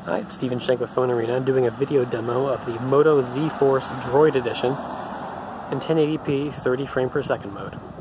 Hi, it's Stephen Shank with PhoneArena doing a video demo of the Moto Z Force Droid Edition in 1080p 30 frame per second mode.